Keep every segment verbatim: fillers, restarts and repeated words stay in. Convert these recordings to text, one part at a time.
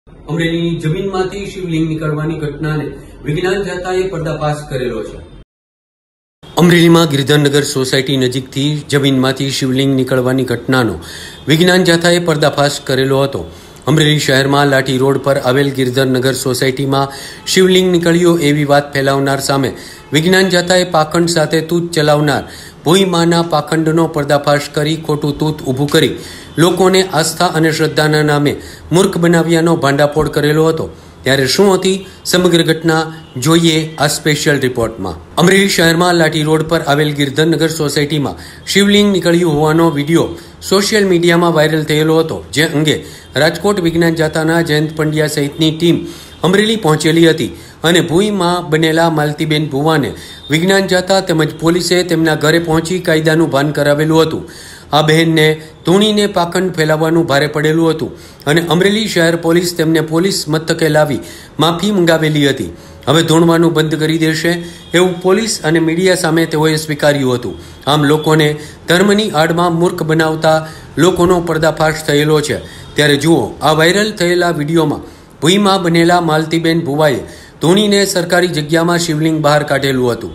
અમરેલીની જમીનમાંથી શિવલિંગ નીકળવાની ઘટનાને વિજ્ઞાન જાતાએ પર્દાફાશ કરેલો છે। અમરેલીમાં ગિરધરનગર સોસાયટી નજીકથી જમીનમાંથી શિવલિંગ નીકળવાની ઘટનાનો વિજ્ઞાન જાતાએ પર્દાફાશ કરેલો હતો। અમરેલી શહેરમાં લાઠી રોડ પર આવેલ ગિરધરનગર સોસાયટીમાં શિવલિંગ નીકળ્યો એવી વાત ફેલાવનાર સામે વિજ્ઞાન જાતાએ પાખંડ સાથે તૂત ચલાવનાર ભોઈમાના પાખંડનો પર્દાફાશ કરી ખોટું તૂત ઊભું કરી લોકોને આસ્થા અને શ્રદ્ધાના નામે મૂર્ખ બનાવ્યાનો ભાંડાફોડ કરેલો હતો। ત્યારે શું હતી સમગ્ર ઘટના, જોઈએ આ સ્પેશિયલ રિપોર્ટમાં। અમરેલી શહેરમાં લાઠી રોડ પર આવેલ ગિરધરનગર સોસાયટીમાં શિવલિંગ નીકળ્યું હોવાનો વિડીયો સોશિયલ મીડિયામાં વાયરલ થયેલો હતો, જે અંગે રાજકોટ વિજ્ઞાન જાતાના જયંત પંડ્યા સહિતની ટીમ અમરેલી પહોંચેલી હતી અને ભૂઈમાં બનેલા માલતીબેન ભુવાને વિજ્ઞાન જાતા તેમજ પોલીસે તેમના ઘરે પહોંચી કાયદાનું ભાન કરાવેલું હતું। આ બહેનને ધૂણીને પાખંડ ફેલાવવાનું ભારે પડેલું હતું અને અમરેલી શહેર પોલીસ તેમને પોલીસ મથકે લાવી માફી મંગાવેલી હતી। હવે ધૂણવાનું બંધ કરી દેશે એવું પોલીસ અને મીડિયા સામે તેઓએ સ્વીકાર્યું હતું। આમ લોકોને ધર્મની આડમાં મૂર્ખ બનાવતા લોકોનો પર્દાફાશ થયેલો છે। ત્યારે જુઓ આ વાયરલ થયેલા વિડીયોમાં ભૂઈમાં બનેલા માલતીબેન ભુવાએ ધૂણીને સરકારી જગ્યામાં શિવલિંગ બહાર કાઢેલું હતું।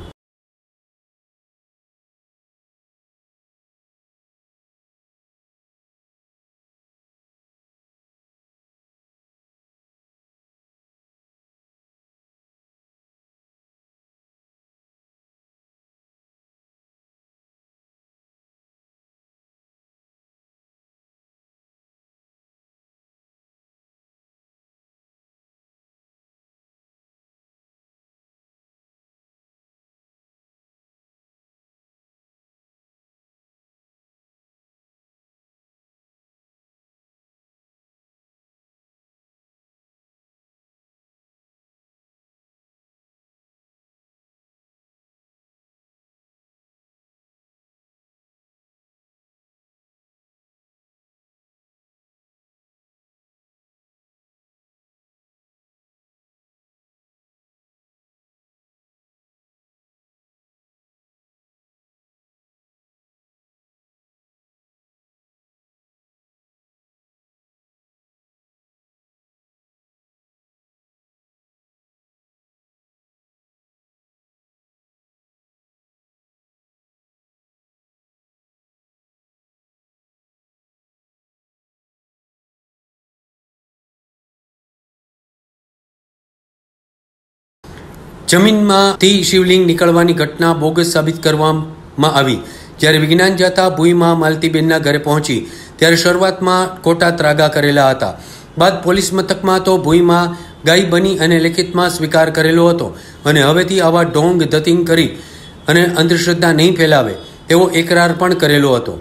જમીનમાંથી શિવલિંગ નીકળવાની ઘટના બોગસ સાબિત કરવામાં આવી। જ્યારે વિજ્ઞાન જાતા ભૂઈમાં માલતીબેનના ઘરે પહોંચી ત્યારે શરૂઆતમાં ખોટા ત્રાગા કરેલા હતા, બાદ પોલીસ મથકમાં તો ભૂઈમાં ગાય બની અને લેખિતમાં સ્વીકાર કરેલો હતો અને હવેથી આવા ઢોંગ ધતિંગ કરી અને અંધશ્રદ્ધા નહીં ફેલાવે તેવો એકરાર પણ કરેલો હતો।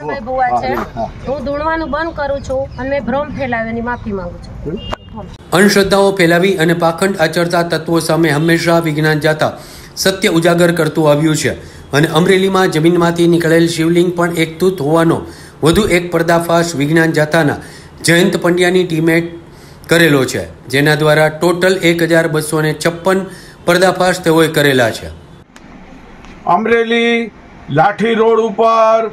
હું ધૂણવાનું બંધ કરું છું અને ભ્રમ ફેલાવવાની માફી માંગુ છું। અંધશ્રદ્ધાઓ ફેલાવી અને પાખંડ આચરતા તત્વો સામે હંમેશા વિજ્ઞાન જાતા સત્ય ઉજાગર કરતું આવ્યું છે અને અમરેલીમાં જમીનમાંથી નીકળેલ શિવલિંગ પણ એક તૂત હોવાનો વધુ એક પર્દાફાશ વિજ્ઞાન જાતાના જયંત પંડ્યાની ટીમે કરેલો છે, જેના દ્વારા ટોટલ એક હજાર બસો ને છપ્પન પર્દાફાશ તેઓએ કરેલા છે। અમરેલી લાઠી રોડ ઉપર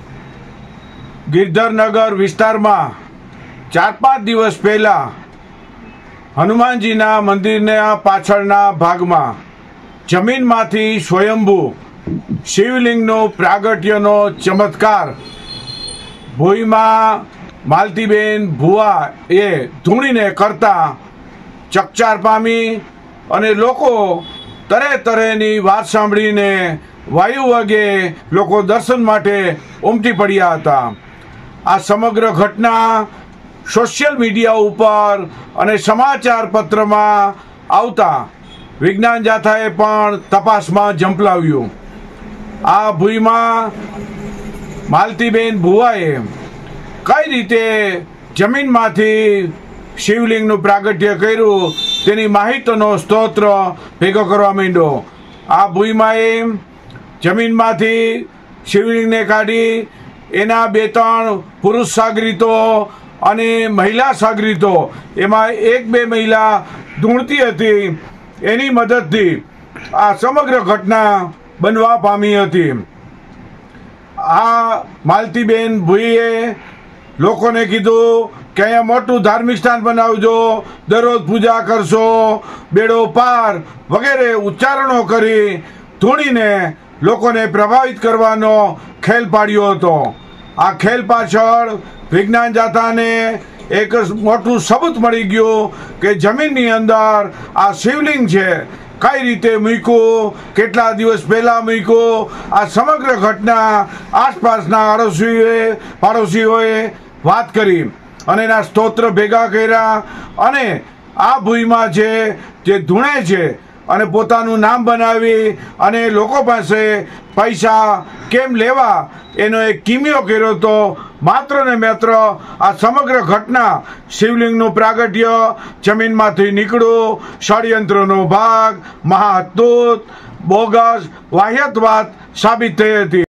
ગિરધરનગર વિસ્તારમાં ચાર પાંચ દિવસ પહેલા હનુમાનજીના મંદિરના પાછળના ભાગમાં જમીનમાંથી સ્વયંભૂ શિવલિંગનો પ્રાગટ્યનો ચમત્કાર ભોઈમાં માલતીબેન ભુવા એ ધૂણીને કરતા ચકચાર પામી અને લોકો તરે તરેની વાત સાંભળીને વાયુ વાગે લોકો દર્શન માટે ઉમટી પડ્યા હતા। આ સમગ્ર ઘટના સોશિયલ મીડિયા ઉપર અને સમાચાર પત્રમાં આવતા વિજ્ઞાન જાથાએ પણ તપાસમાં ઝંપલાવ્યું। આ ભૂઈમાં માલતીબેન ભુવાએ કઈ રીતે જમીનમાંથી શિવલિંગનું પ્રાગટ્ય કર્યું તેની માહિતીનો સ્તોત્ર ભેગો કરવા માંડ્યો। આ ભૂઈમાએ જમીનમાંથી શિવલિંગને કાઢી એના બે ત્રણ પુરુષ સાગરીતો અને મહિલા સાગરીતો, એમાં એક બે મહિલા ધૂણતી હતી, એની મદદથી આ સમગ્ર ઘટના બનવા પામી હતી। આ માલતીબેન ભુઈએ લોકોને કીધું કે અહીંયા મોટું ધાર્મિક સ્થાન બનાવજો, દરરોજ પૂજા કરશો, બેડો પાર વગેરે ઉચ્ચારણો કરી ધૂણીને લોકોને પ્રભાવિત કરવાનો ખેલ પાડ્યો હતો. આ ખેલ પાછળ વિજ્ઞાન જાથાને એક મોટું સબૂત મળી ગયું કે જમીનની અંદર આ શિવલિંગ છે, કઈ રીતે મૂક્યું, કેટલા દિવસ પહેલા મૂક્યું. આ સમગ્ર ઘટના આસપાસના આડોશીઓએ પાડોશીઓએ વાત કરી અને એના સ્તોત્ર ભેગા કર્યા અને આ ભૂમિમાં છે જે ધૂણે છે અને પોતાનું નામ બનાવી અને લોકો પાસે પૈસા કેમ લેવા એનો એક કિમિયો કર્યો હતો. માત્ર ને માત્ર આ સમગ્ર ઘટના શિવલિંગનું પ્રાગટ્ય, જમીનમાંથી નીકળવું, ષડયંત્રનો ભાગ, મહાદૂત, બોગસ વાહ્યત વાત સાબિત થઈ હતી.